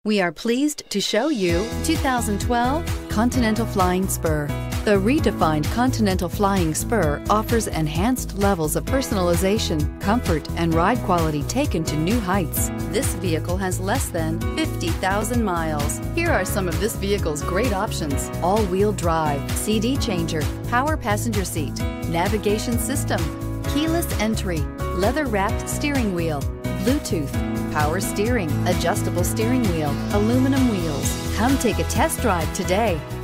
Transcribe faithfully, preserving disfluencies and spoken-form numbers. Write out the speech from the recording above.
We are pleased to show you two thousand twelve Continental Flying Spur. The redefined Continental Flying Spur offers enhanced levels of personalization, comfort, and ride quality taken to new heights. This vehicle has less than fifty thousand miles. Here are some of this vehicle's great options: all-wheel drive, C D changer, power passenger seat, navigation system, keyless entry, leather-wrapped steering wheel, Bluetooth, power steering, adjustable steering wheel, aluminum wheels. Come take a test drive today.